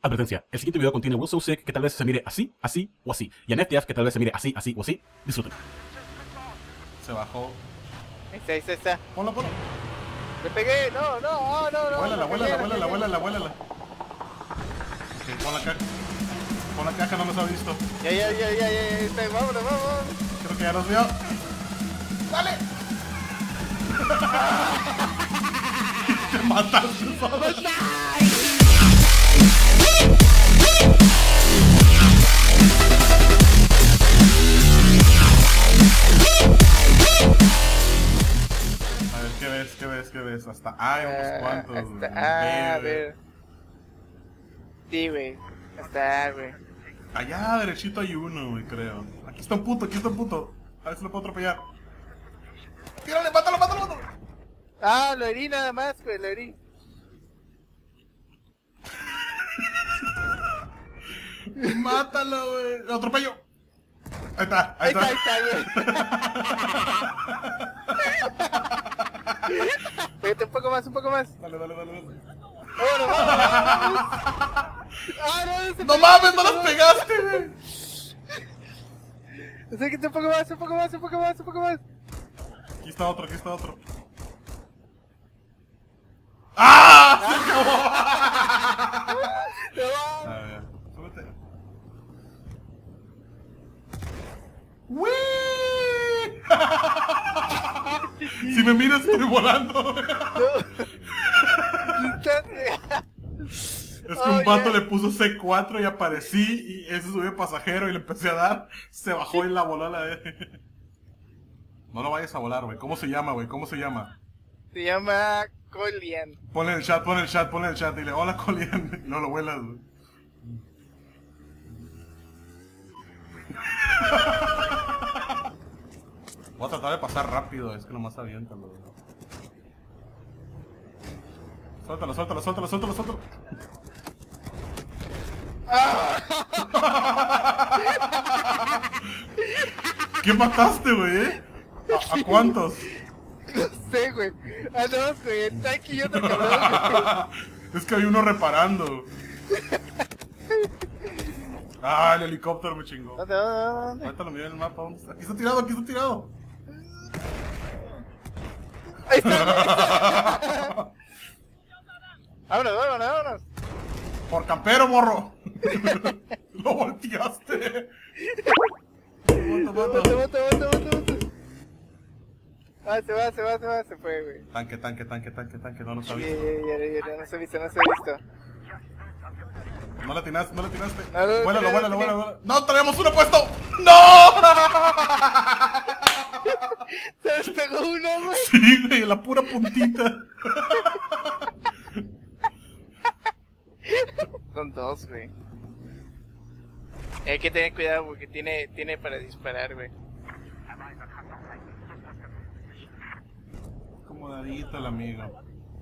Advertencia, el siguiente video contiene Will So Sick que tal vez se mire así, así o así. Y a NetDev que tal vez se mire así, así o así. Disfruten. Se bajó. Ahí está. Ponlo. Le pegué, no. Vuélala. Ok, pon la caja, no nos ha visto. Ya, vámonos. Creo que ya nos vio. ¡Dale! Te mataste solo. A ver, ¿qué ves? Hasta hay unos cuantos. A ver. Sí, güey. Hasta, güey. Allá derechito hay uno, güey, creo. Aquí está un puto. A ver si lo puedo atropellar. ¡Tírale, mátalo! Ah, lo herí nada más, güey, lo herí. Mátalo, güey. Lo atropello. Ahí está, güey. Pégate un poco más. Dale. Vámonos. Ah, ¡No mames, no las pegaste, güey! Acércate un poco más. Aquí está otro. ¡Ah! ¡Se acabó! A ver, súbete. ¡Wii! Si me miras, estoy volando. Es que un vato le puso C4 y aparecí y ese subió pasajero y le empecé a dar. Se bajó y la voló a la vez. No lo vayas a volar, güey. ¿Cómo se llama, güey? Se llama Colian. Ponle en el chat. Dile, hola, Colian. No lo vuelas, güey. Voy a tratar de pasar rápido, es que nomás aviéntalo, güey. Suéltalo. ¿Qué mataste, güey? ¿A cuántos? No sé, güey. A dos, güey. El tanque y otro cabrón. Es que hay uno reparando. Ah, el helicóptero me chingó. ¿Dónde? Ahorita lo miré en el mapa. ¿Dónde está? Aquí está tirado. Ahí está. Vámonos. Por campero, morro. Lo volteaste. Aguanta. Ah, se fue, güey. Tanque, no nos ha visto. Ya no se ha visto. No la atinaste. No, Vuélalo. ¡No, traemos uno puesto! ¡No! Se despegó uno, güey. Sí, güey, la pura puntita. Son dos, güey. Hay que tener cuidado porque tiene para disparar, güey. Acomodadito el amigo.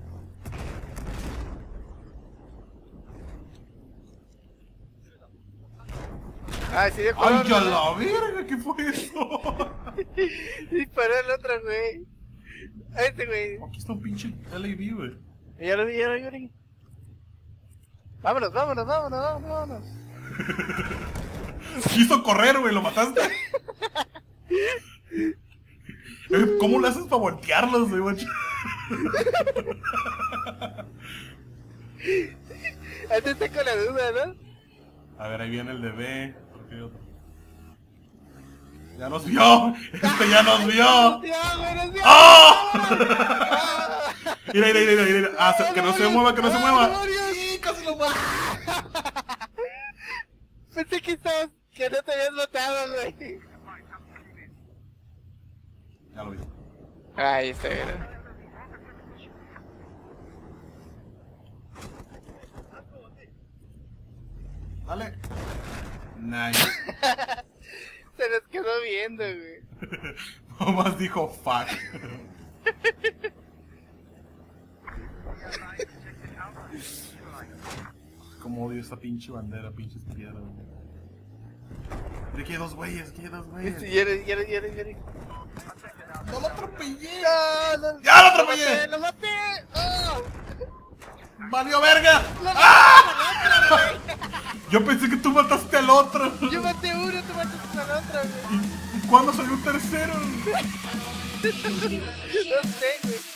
Ah, sí, de ¡Ay, ya la verga! ¿Qué fue eso? Disparó el otro, güey. A este, güey. Aquí está un pinche LAV, güey. Ya lo vi. Vámonos. Quiso correr, güey, ¿lo mataste? ¿Cómo lo haces para voltearlos, güey, guacho? Antes está con la duda, ¿no? A ver, ahí viene el de B. ¿Por qué otro? ¡Ya nos vio! ¡Este ya nos vio! ¡Oh! Mira. Ah, que no se mueva. ¡Casi lo mato! Pensé que no te habías matado, güey. Ya lo vi. Ahí está, güey. Dale. Nice. Se nos quedó viendo, güey. Nomás dijo fuck. Como odio esta pinche bandera, pinches piedras. Aquí hay dos güeyes, Yere. ¡No lo atropellé! No, ¡Ya lo atropellé! ¡Lo maté! ¡Oh! ¡Valió verga! ¡Lo maté! ¡Ah! Yo pensé que tú mataste al otro. Yo maté a uno, tú mataste a la otra, güey. ¿Y cuándo salió un tercero? No sé, güey.